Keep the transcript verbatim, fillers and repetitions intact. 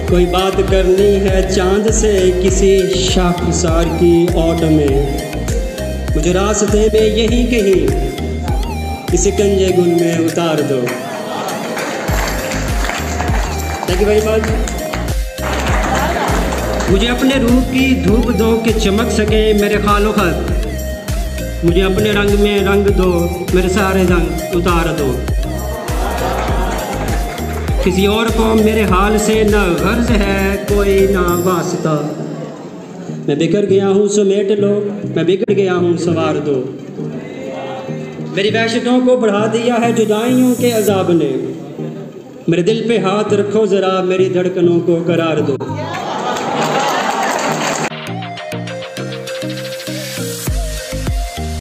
कोई बात करनी है चांद से किसी शाखसार की ओट में, मुझे रास्ते में यहीं कहीं इस कंजे गुल में उतार दो। Thank you very much. मुझे अपने रूप की धूप दो कि चमक सके मेरे खालो खत, मुझे अपने रंग में रंग दो, मेरे सारे रंग उतार दो। किसी और को मेरे हाल से न गर्ज है कोई ना वास्ता, मैं बिगड़ गया हूँ समेट लो, मैं बिगड़ गया हूँ सवार दो। मेरी वहशतों को बढ़ा दिया है जुदाइयों के अजाब ने, मेरे दिल पे हाथ रखो ज़रा, मेरी धड़कनों को करार दो।